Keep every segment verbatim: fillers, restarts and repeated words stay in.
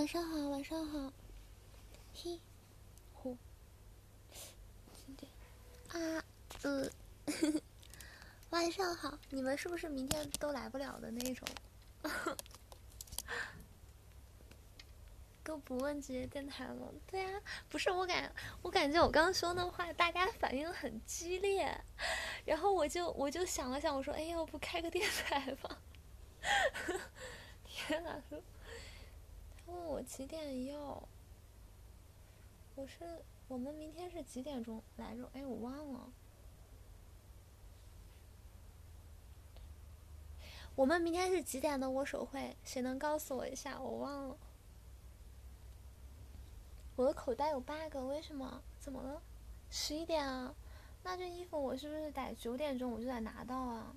晚上好，晚上好。嘿，呼，几点啊？呃，晚上好。你们是不是明天都来不了的那种？都不问职业电台了？对啊，不是我感，我感觉我刚刚说那话，大家反应很激烈，然后我就我就想了想，我说，哎，要不开个电台吧？天啊！他问我几点要，我是我们明天是几点钟来着？哎，我忘了。我们明天是几点的握手会？谁能告诉我一下？我忘了。我的口袋有 bug， 为什么？怎么了？十一点啊？那这衣服我是不是得九点钟我就得拿到啊？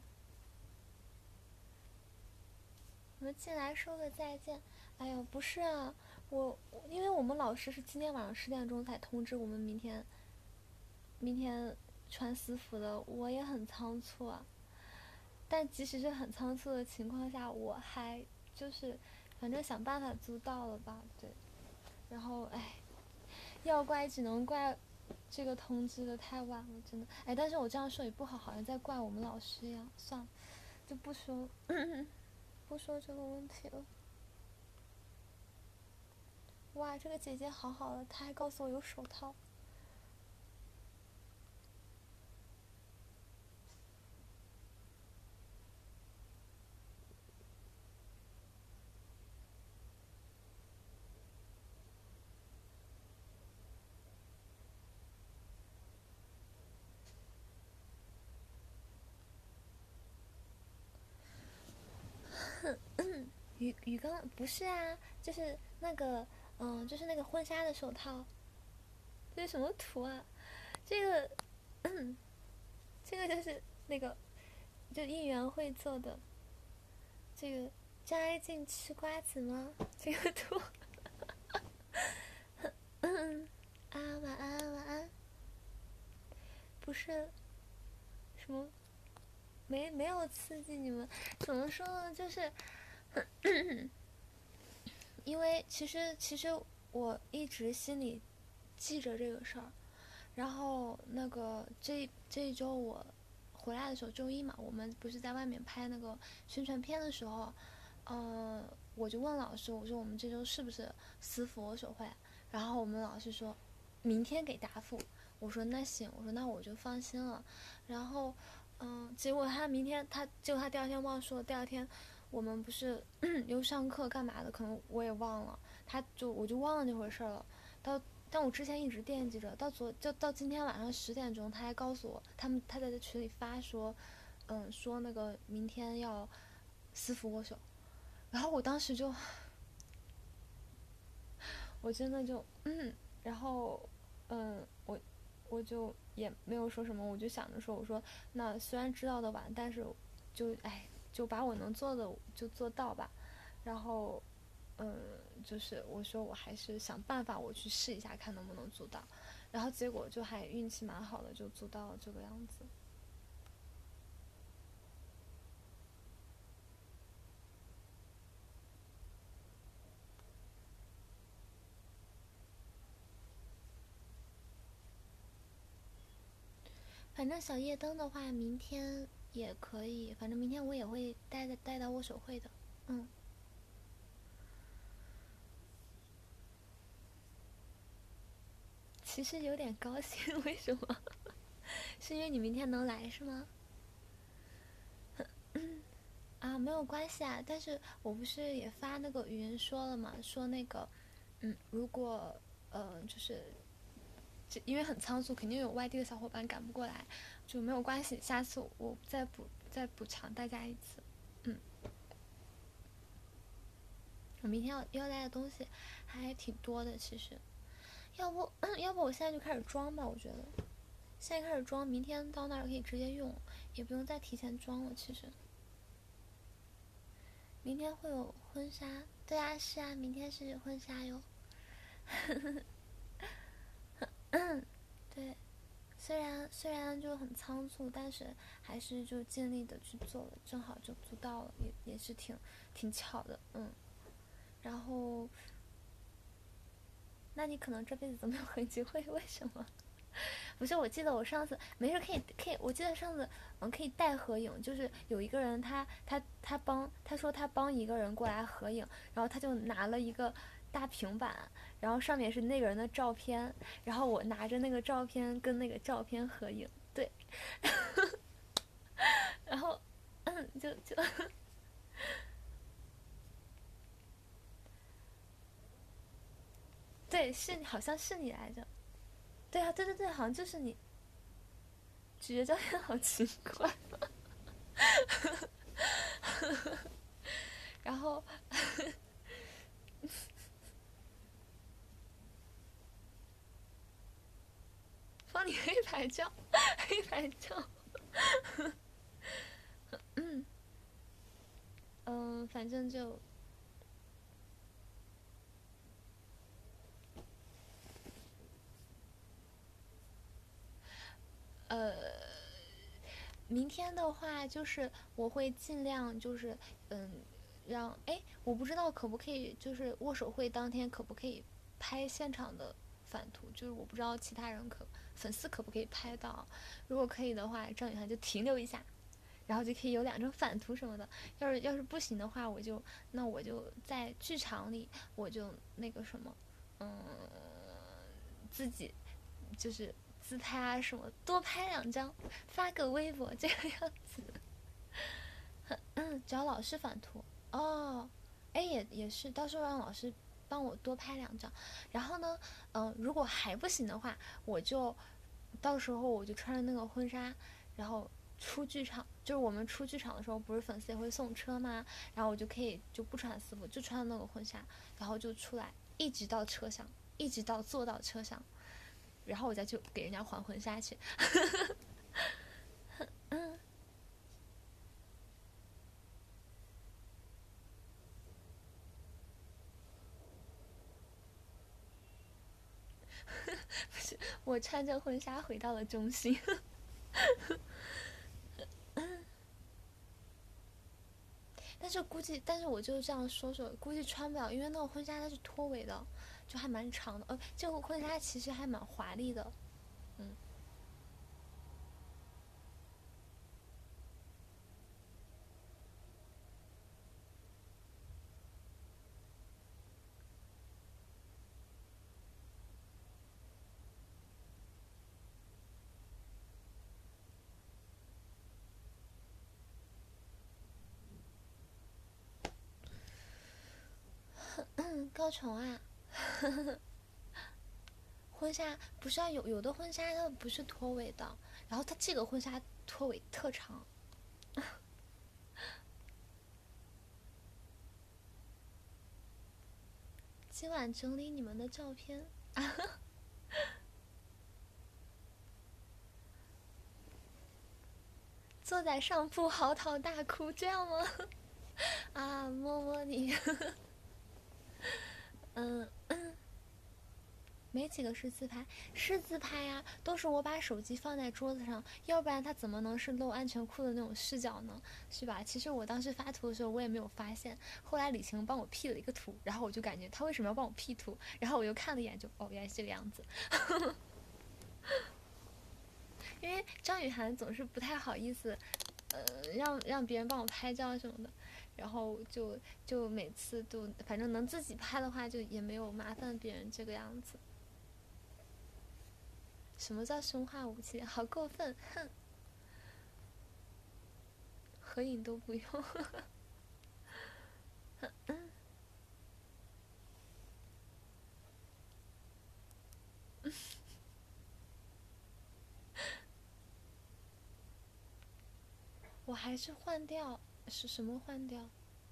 我们进来说个再见。哎呦，不是啊，我因为我们老师是今天晚上十点钟才通知我们明天，明天穿私服的，我也很仓促啊。但即使是很仓促的情况下，我还就是反正想办法租到了吧，对。然后哎，要怪只能怪这个通知的太晚了，真的。哎，但是我这样说也不好，好像在怪我们老师一样。算了，就不说不说这个问题了。哇，这个姐姐好好的，她还告诉我有手套。鱼鱼缸不是啊，就是那个嗯，就是那个婚纱的手套。这是什么图啊？这个，嗯，这个就是那个，就应援会做的。这个张爱静吃瓜子吗？这个图。嗯啊，晚安晚安。不是什么，没没有刺激你们，怎么说呢？就是因为其实其实我一直心里记着这个事儿，然后那个这这一周我回来的时候，周一嘛，我们不是在外面拍那个宣传片的时候，呃，我就问老师，我说我们这周是不是私服握手会？然后我们老师说，明天给答复。我说那行，我说那我就放心了。然后，嗯、呃，结果他明天他，结果他第二天忘说，第二天我们不是又上课干嘛的，可能我也忘了，他就我就忘了那回事了。到但我之前一直惦记着，到昨就到今天晚上十点钟，他还告诉我，他们他在群里发说，嗯，说那个明天要私服握手，然后我当时就，我真的就嗯，然后嗯，我我就也没有说什么，我就想着说，我说那虽然知道的晚，但是就哎，就把我能做的就做到吧，然后嗯，就是我说我还是想办法我去试一下，看能不能做到，然后结果就还运气蛮好的，就做到了这个样子。反正小夜灯的话，明天也可以，反正明天我也会带带到握手会的。嗯，其实有点高兴，为什么？是因为你明天能来是吗？啊，没有关系啊，但是我不是也发那个语音说了嘛，说那个，嗯，如果，呃，就是，就因为很仓促，肯定有外地的小伙伴赶不过来，就没有关系，下次我再补再补偿大家一次。嗯，我明天要要带的东西还挺多的，其实，要不要不我现在就开始装吧，我觉得，现在开始装，明天到那儿可以直接用，也不用再提前装了，其实。明天会有婚纱，对啊，是啊，明天是婚纱哟。对，虽然虽然就很仓促，但是还是就尽力的去做了，正好就做到了，也也是挺挺巧的，嗯。然后那你可能这辈子都没有很机会。为什么？不是，我记得我上次没事可以可以，我记得上次嗯可以带合影，就是有一个人他他他帮他说他帮一个人过来合影，然后他就拿了一个大平板，然后上面是那个人的照片，然后我拿着那个照片跟那个照片合影，对，然后嗯就就对，是好像是你来着，对啊，对对对，好像就是你，举着照片好奇怪，然后帮你黑白照，黑白照，嗯嗯，反正就呃，明天的话就是我会尽量就是嗯，让哎，我不知道可不可以就是握手会当天可不可以拍现场的反图，就是我不知道其他人可粉丝可不可以拍到，如果可以的话，张雨涵就停留一下，然后就可以有两张反图什么的。要是要是不行的话，我就那我就在剧场里，我就那个什么，嗯，自己就是自拍啊什么，多拍两张，发个微博这个样子。嗯，找老师反图哦，哎也也是，到时候让老师帮我多拍两张。然后呢，嗯、呃，如果还不行的话，我就到时候我就穿着那个婚纱，然后出剧场。就是我们出剧场的时候，不是粉丝也会送车吗？然后我就可以就不穿私服，就穿那个婚纱，然后就出来，一直到车厢，一直到坐到车厢，然后我再去给人家还婚纱去。嗯，不是，我穿着婚纱回到了中心。但是估计，但是我就这样说说，估计穿不了，因为那个婚纱它是拖尾的，就还蛮长的。呃，这个婚纱其实还蛮华丽的，嗯，嗯，高崇啊，婚纱不是啊，有有的婚纱它不是拖尾的，然后它这个婚纱拖尾特长。今晚整理你们的照片，坐在上铺嚎啕大哭，这样吗？啊，摸摸你，嗯。没几个是自拍，是自拍呀、啊都是我把手机放在桌子上，要不然它怎么能是露安全裤的那种视角呢？是吧？其实我当时发图的时候，我也没有发现，后来李晴帮我 P 了一个图，然后我就感觉他为什么要帮我 P 图？然后我又看了一眼就，哦，原来是这个样子。因为张雨涵总是不太好意思，呃，让让别人帮我拍照什么的，然后就就每次都反正能自己拍的话，就也没有麻烦别人这个样子。什么叫生化武器？好过分！哼，合影都不用。我还是换掉，是什么换掉？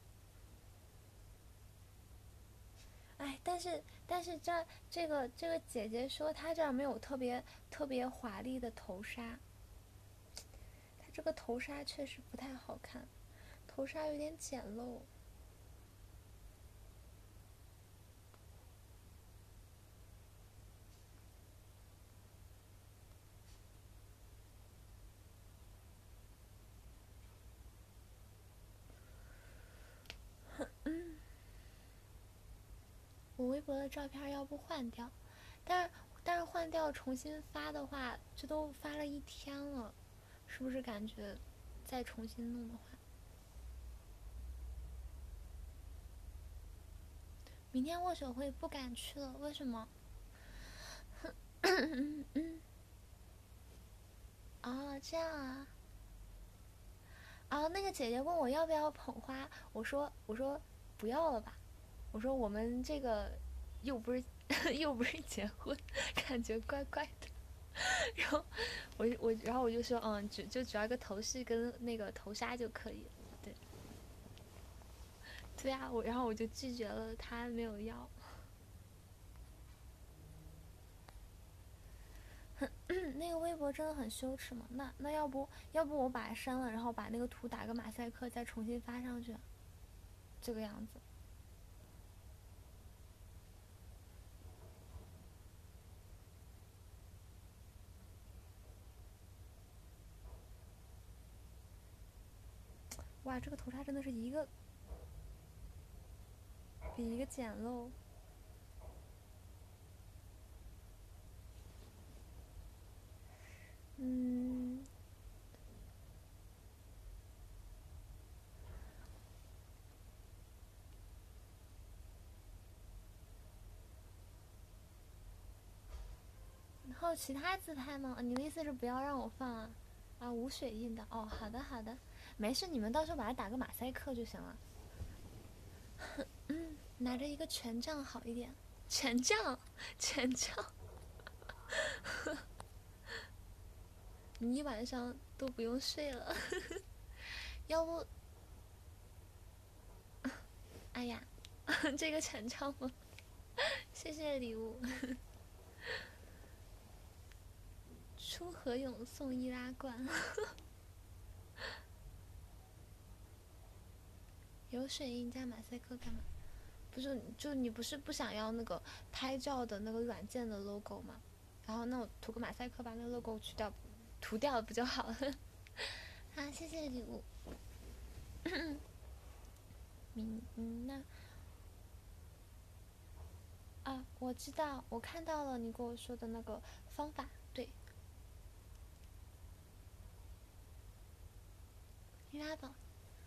哎，但是但是这这个这个姐姐说她这儿没有特别特别华丽的头纱，她这个头纱确实不太好看，头纱有点简陋。我微博的照片要不换掉？ 换掉重新发的话，这都发了一天了，是不是感觉再重新弄的话，明天握手会不敢去了？为什么？哦，这样啊。啊，那个姐姐问我要不要捧花，我说我说不要了吧，我说我们这个又不是又不是结婚，感觉怪怪的。然后我我然后我就说，嗯，只就只要一个头饰跟那个头纱就可以了。对，对啊，我然后我就拒绝了，他没有要。那个微博真的很羞耻吗？那那要不要不我把它删了，然后把那个图打个马赛克，再重新发上去，这个样子。哇，这个头纱真的是一个比一个简陋。嗯，然后其他自拍吗？你的意思是不要让我放啊？啊，无水印的哦，好的好的，没事，你们到时候把它打个马赛克就行了。嗯，拿着一个权杖好一点，权杖，权杖，你一晚上都不用睡了。要不，哎呀，这个权杖吗？谢谢礼物。出河泳送易拉罐。有水印加马赛克干嘛？不是，就你不是不想要那个拍照的那个软件的 logo 吗？然后那我涂个马赛克把那个 logo 去掉，涂掉不就好了？啊，谢谢礼物。明嗯，那啊，我知道，我看到了你跟我说的那个方法，对。易拉宝。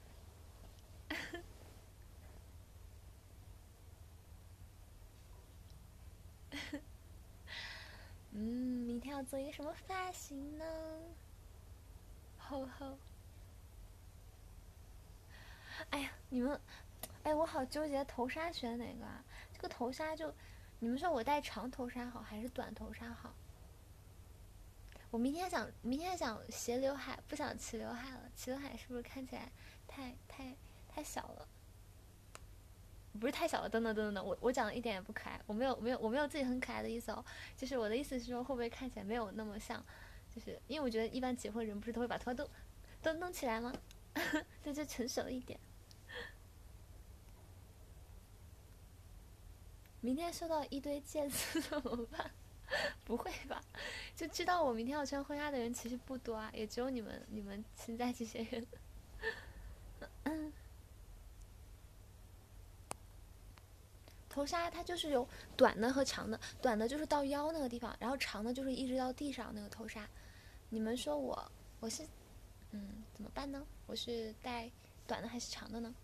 嗯，明天要做一个什么发型呢？吼吼。哎呀，你们，哎，我好纠结头纱选哪个啊？这个头纱就，你们说我戴长头纱好还是短头纱好？我明天想，明天想斜刘海，不想齐刘海了。齐刘海是不是看起来太太太小了？不是太小了，等等等等等，我我讲的一点也不可爱，我没有没有我没有自己很可爱的意思哦，就是我的意思是说会不会看起来没有那么像，就是因为我觉得一般结婚人不是都会把头发都都弄起来吗？那就成熟一点。明天收到一堆戒指怎么办？不会吧？就知道我明天要穿婚纱的人其实不多啊，也只有你们你们现在这些人。嗯，头纱它就是有短的和长的，短的就是到腰那个地方，然后长的就是一直到地上那个头纱。你们说我我是嗯怎么办呢？我是戴短的还是长的呢？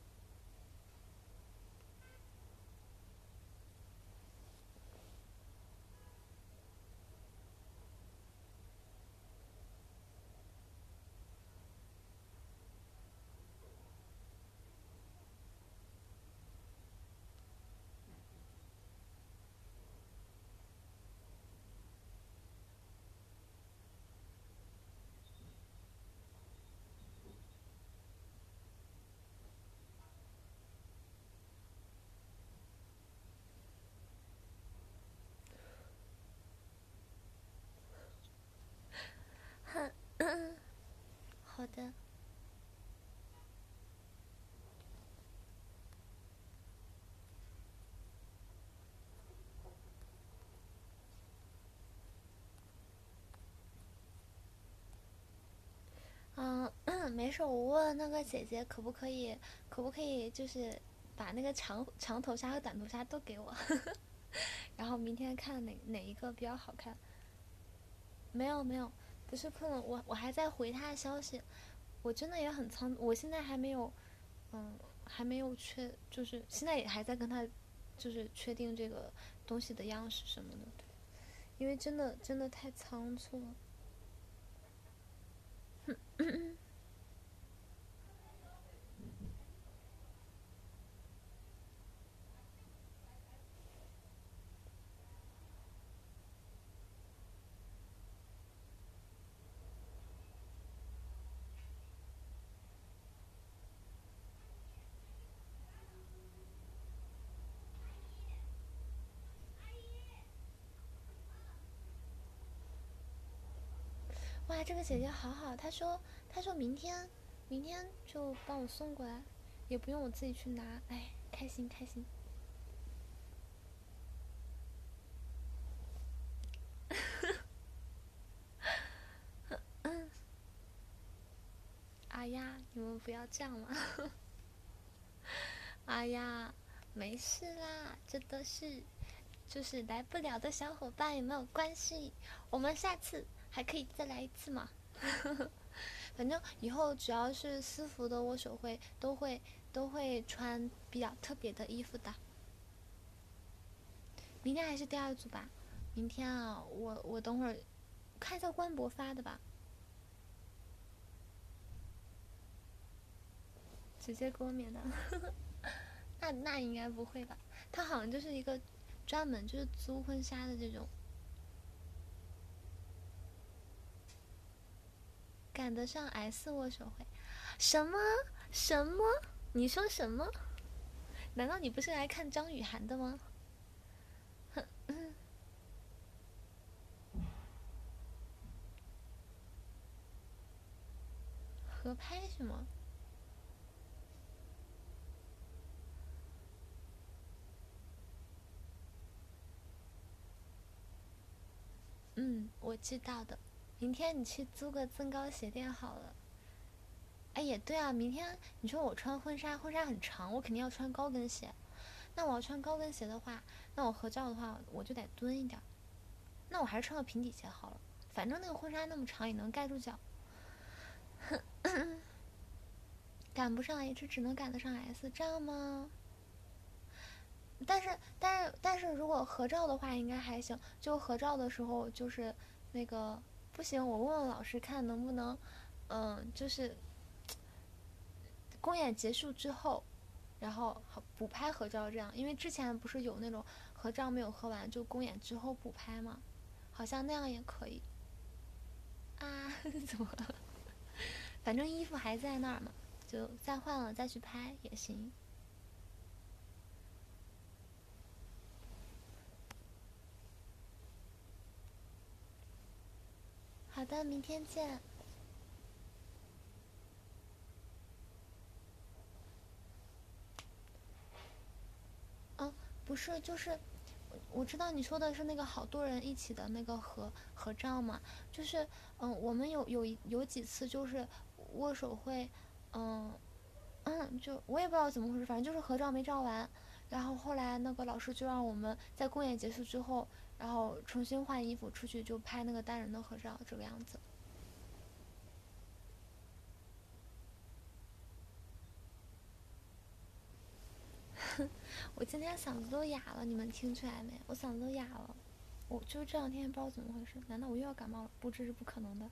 哼，好的。嗯，没事，我问那个姐姐可不可以，可不可以就是把那个长长头纱和短头纱都给我，然后明天看哪哪一个比较好看。 没有没有，不是困了，我我还在回他的消息，我真的也很仓，我现在还没有，嗯，还没有确，就是现在也还在跟他，就是确定这个东西的样式什么的，因为真的真的太仓促了。哇，这个姐姐好好，她说她说明天明天就帮我送过来，也不用我自己去拿，哎，开心开心。哎呀，你们不要这样嘛！哎呀，没事啦，这都是就是来不了的小伙伴也没有关系，我们下次还可以再来一次嘛。反正以后只要是私服的握手会，都会都会穿比较特别的衣服的。明天还是第二组吧？明天啊，我我等会儿看一下官博发的吧，直接给我免单。那那应该不会吧？他好像就是一个专门就是租婚纱的这种。赶得上 S 握手会？什么什么？你说什么？难道你不是来看张雨涵的吗？合拍什么？嗯，我知道的。明天你去租个增高鞋垫好了。哎，也对啊，明天你说我穿婚纱，婚纱很长，我肯定要穿高跟鞋。那我要穿高跟鞋的话，那我合照的话，我就得蹲一点。那我还是穿个平底鞋好了，反正那个婚纱那么长，也能盖住脚。赶不上 H，只能赶得上 S，这样吗？但是，但是，但是如果合照的话，应该还行。就合照的时候，就是那个不行，我问问老师看能不能，嗯，就是公演结束之后，然后补拍合照这样。因为之前不是有那种合照没有合完，就公演之后补拍吗？好像那样也可以。啊，怎么了？反正衣服还在那儿嘛，就再换了再去拍也行。好的，明天见。嗯，不是，就是我知道你说的是那个好多人一起的那个合合照嘛，就是嗯，我们有有有几次就是握手会，嗯嗯，就我也不知道怎么回事，反正就是合照没照完，然后后来那个老师就让我们在公演结束之后，然后重新换衣服出去就拍那个单人的合照，这个样子。我今天嗓子都哑了，你们听出来没？我嗓子都哑了，我就这两天也不知道怎么回事，难道我又要感冒了？不，这是不可能的。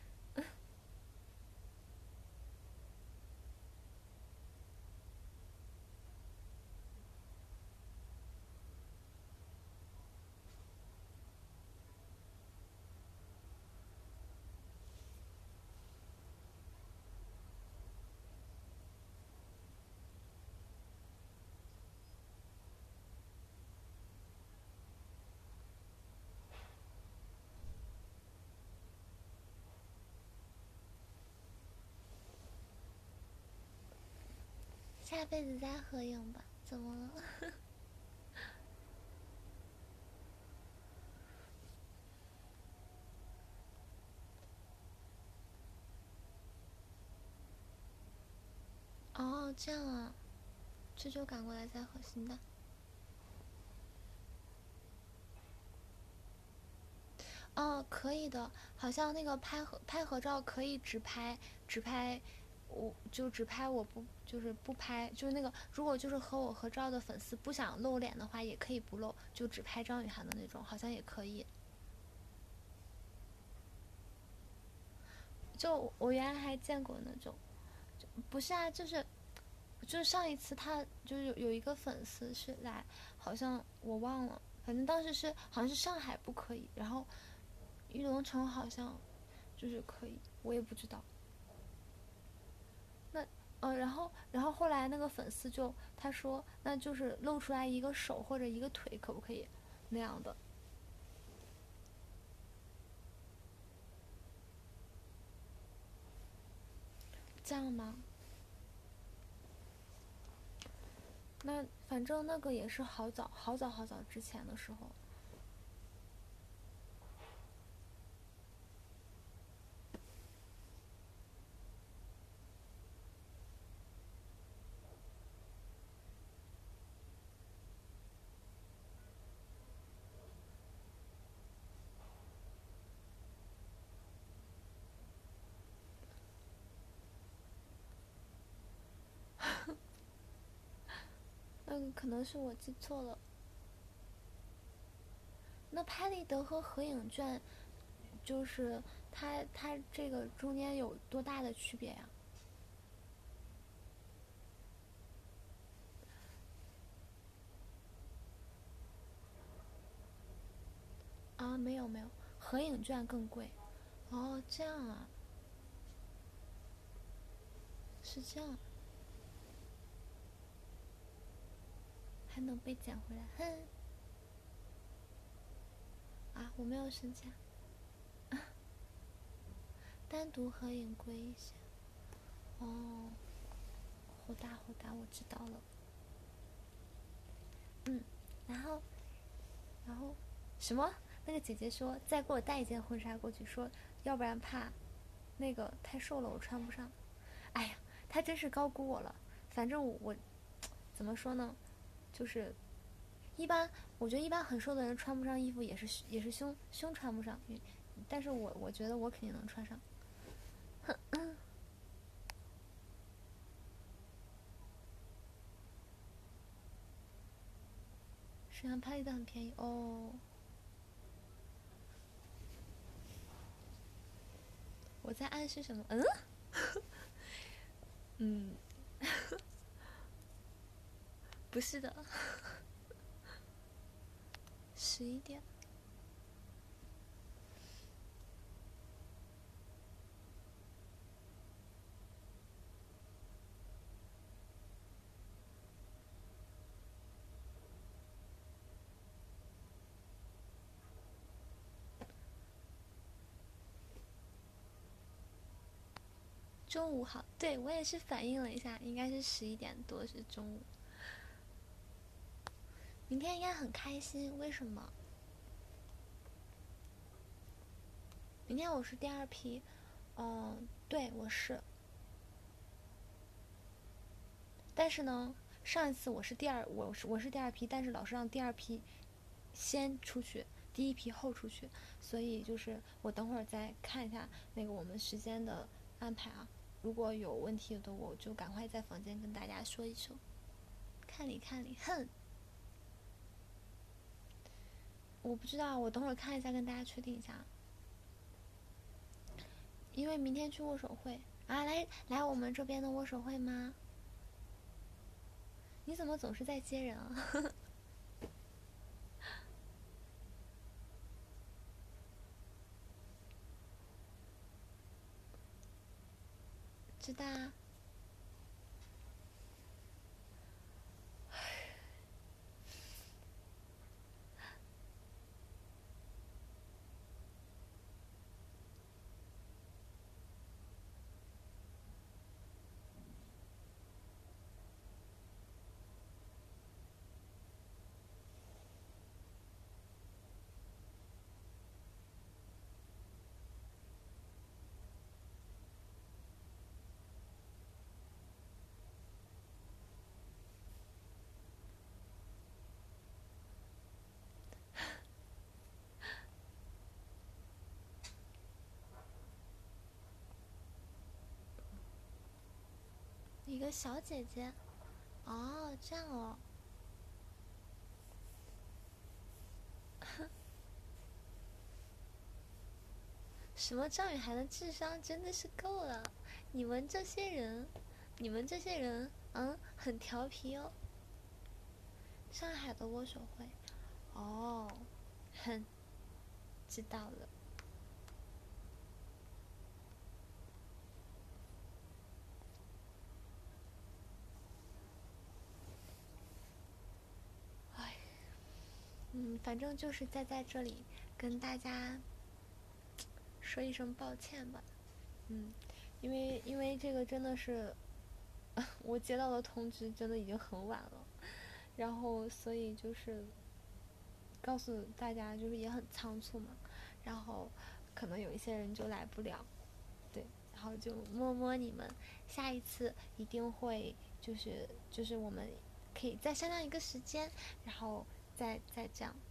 下辈子再合影吧。怎么了？哦，这样啊，这就赶过来再合行的。 嗯，可以的，好像那个拍合拍合照可以直拍，直拍，我就只拍我不就是不拍，就是那个如果就是和我合照的粉丝不想露脸的话，也可以不露，就只拍张雨涵的那种，好像也可以。就我原来还见过那种，不是啊，就是就是上一次他就是有有一个粉丝是来，好像我忘了，反正当时是好像是上海不可以，然后玉龙城好像就是可以，我也不知道。那呃，然后然后后来那个粉丝就他说，那就是露出来一个手或者一个腿，可不可以那样的？这样吗？那反正那个也是好早好早好早之前的时候。那个可能是我记错了。那拍立得和合影卷，就是它它这个中间有多大的区别呀？啊，没有没有，合影卷更贵。哦，这样啊，是这样，还能被捡回来，哼！啊，我没有生气啊，单独合影贵一些。哦，好大好大，我知道了。嗯，然后然后什么？那个姐姐说再给我带一件婚纱过去，说要不然怕那个太瘦了我穿不上。哎呀，她真是高估我了。反正我我怎么说呢，就是一般，我觉得一般很瘦的人穿不上衣服也是也是胸胸穿不上，但是我我觉得我肯定能穿上。沈阳拍立得很便宜哦。我在暗示什么？嗯嗯，不是的，十一点。中午好，对我也是反应了一下，应该是十一点多是中午。明天应该很开心，为什么？明天我是第二批，嗯，对，我是。但是呢，上一次我是第二，我是我是第二批，但是老师让第二批先出去，第一批后出去，所以就是我等会儿再看一下那个我们时间的安排啊。如果有问题的，我就赶快在房间跟大家说一说。看你看你，哼，我不知道，我等会儿看一下，跟大家确定一下。因为明天去握手会啊，来来我们这边的握手会吗？你怎么总是在接人啊？知道啊。 的小姐姐。哦，这样哦。什么张雨涵的智商真的是够了，你们这些人，你们这些人，嗯，很调皮哦。上海的握手会，哦，哼，知道了。哎，嗯，反正就是在在这里跟大家说一声抱歉吧。嗯，因为因为这个真的是我接到的通知，真的已经很晚了，然后所以就是告诉大家，就是也很仓促嘛，然后可能有一些人就来不了，对，然后就摸摸你们，下一次一定会就是就是我们可以再商量一个时间，然后再再这样。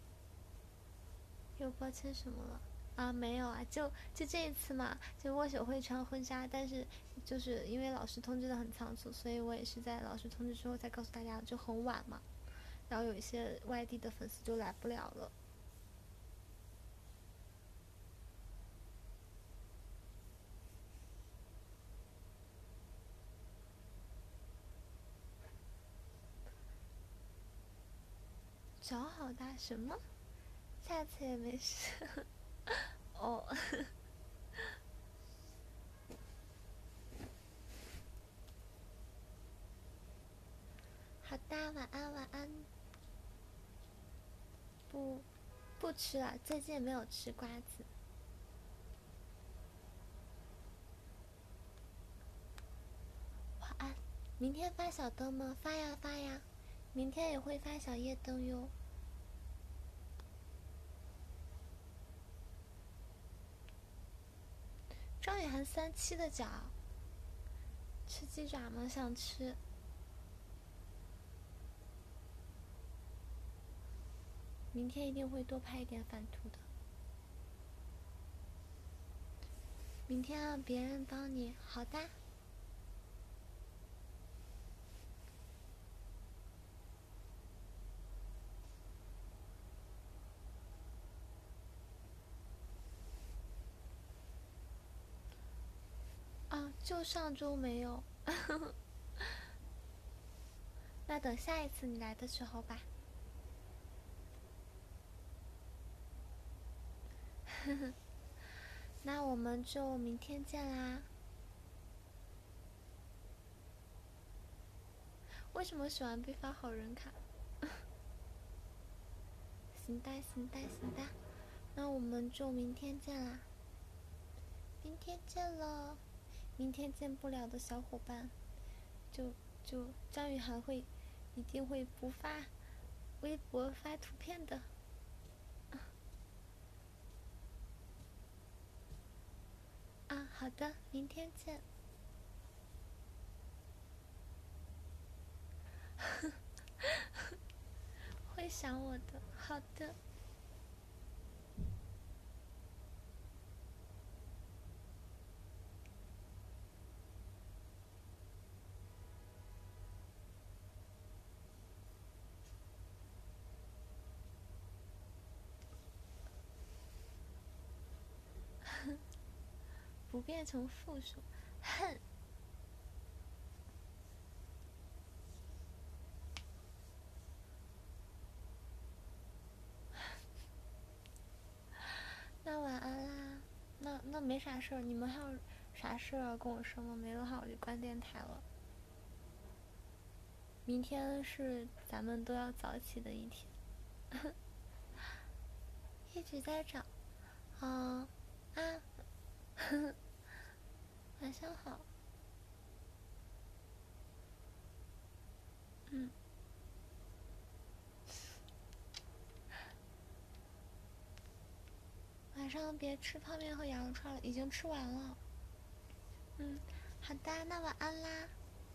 又抱歉什么了？啊，没有啊，就就这一次嘛，就握手会穿婚纱，但是就是因为老师通知的很仓促，所以我也是在老师通知之后才告诉大家，就很晚嘛，然后有一些外地的粉丝就来不了了。脚好大什么？下次也没事。哦，好的，晚安晚安。不，不吃了，最近没有吃瓜子。晚安。明天发小灯吗？发呀发呀，明天也会发小夜灯哟。张雨涵三七的脚，吃鸡爪吗？想吃。明天一定会多拍一点反图的。明天让别人帮你，好的。啊，就上周没有。那等下一次你来的时候吧。那我们就明天见啦。为什么喜欢被发好人卡？行的，行的，行的。那我们就明天见啦。明天见了。明天见不了的小伙伴，就就张雨涵会一定会不发微博发图片的。啊，好的，明天见。会想我的，好的。不变成负数，哼。那晚安啦。那那没啥事儿，你们还有啥事儿跟我说吗？没的话我就关电台了。明天是咱们都要早起的一天。一直在找。哦啊，晚上好。嗯。晚上别吃泡面和羊肉串了，已经吃完了。嗯，好的，那晚安啦。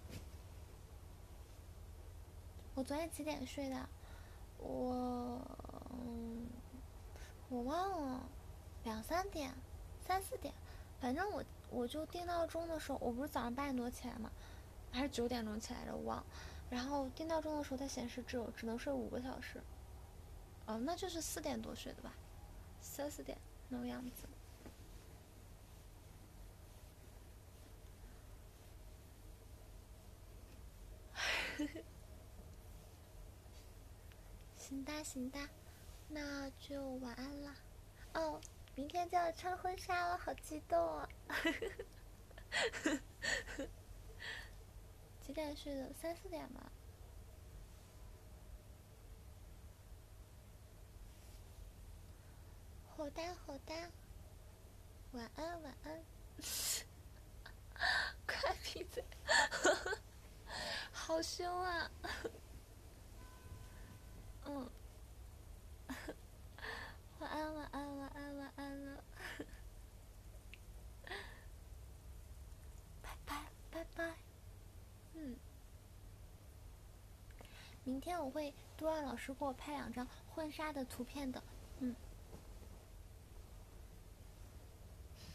我昨天几点睡的？我，嗯，我忘了，两三点，三四点，反正我我就定闹钟的时候，我不是早上八点多起来嘛， 还是九点钟起来着，我忘。然后定闹钟的时候，它显示只有只能睡五个小时。哦，那就是四点多睡的吧，三四点那个样子。行哒行哒，那就晚安啦。哦，明天就要穿婚纱了，好激动啊！几点睡的？三四点吧。好哒好哒，晚安晚安。快闭嘴！好凶啊！嗯，晚安晚安晚安晚安了。拜拜拜拜。嗯，明天我会多让老师给我拍两张婚纱的图片的。嗯，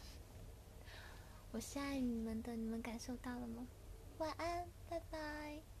我是爱你们的，你们感受到了吗？晚安，拜拜。